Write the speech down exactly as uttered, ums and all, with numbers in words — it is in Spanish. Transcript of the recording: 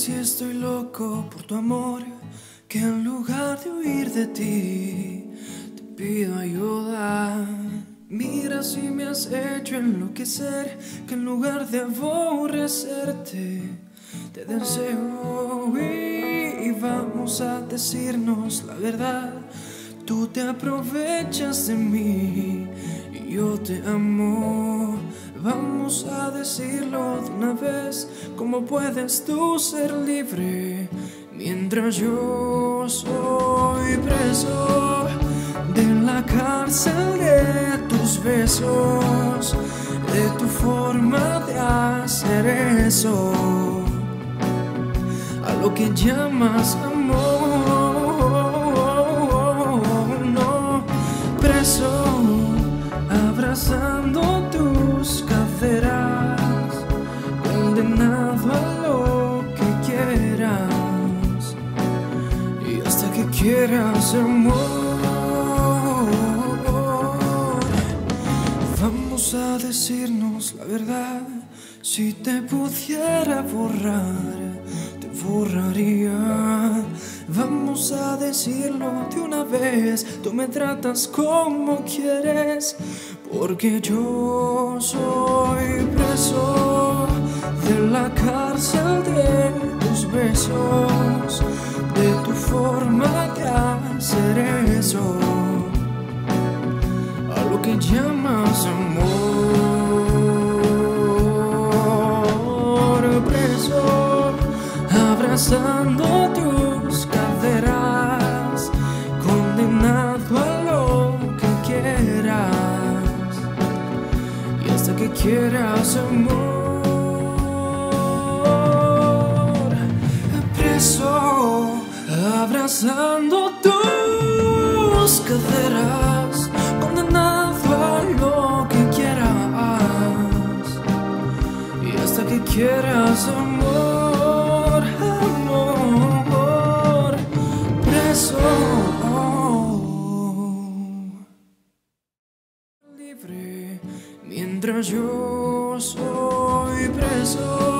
si estoy loco por tu amor, que en lugar de huir de ti, te pido ayuda. Mira si me has hecho enloquecer, que en lugar de aborrecerte, te deseo. Y vamos a decirnos la verdad, tú te aprovechas de mí y yo te amo. Vamos a decirlo de una vez, ¿cómo puedes tú ser libre mientras yo soy preso de la cárcel de tus besos, de tu forma de hacer eso, a lo que llamas amor? No, preso, abrazando tus caderas, condenado a lo que quieras y hasta que quieras amor. Vamos a decirnos la verdad, si te pudiera borrar, te borraría. Vamos a decirlo de una vez, tú me tratas como quieres, porque yo soy preso de la cárcel de tus besos, de tu forma de hacer eso, a lo que llamas amor. Preso, abrazando tus caderas, condenado a lo que quieras y hasta que quieras amor. Preso, abrazando tus caderas, condenado a lo que quieras y hasta que quieras amor, amor. Preso, libre mientras yo soy preso.